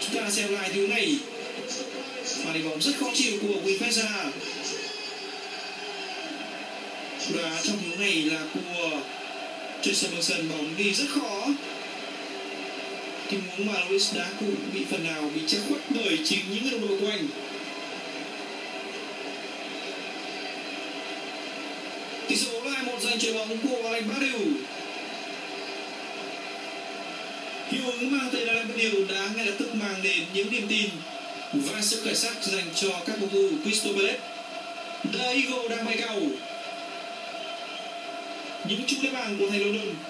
Chúng ta xem lại tiếng này. Pha đi bóng rất khó chịu của Winfesa. Đá trong tiếng này là của Jason Wilson, bóng đi rất khó. Tình huống mà Luis đá cũng bị phần nào bị che khuất bởi chính những người đồng đội của anh. Tỷ số là 1 dành chơi bóng của Alex Badiou. Hiệu ứng mang tên Alex Badiou đã ngay lập tức mang đến những niềm tin và sự khởi sắc dành cho các cầu thủ Crystal Palace. The Eagle đang bay cao. Những trung đế bảng của thành London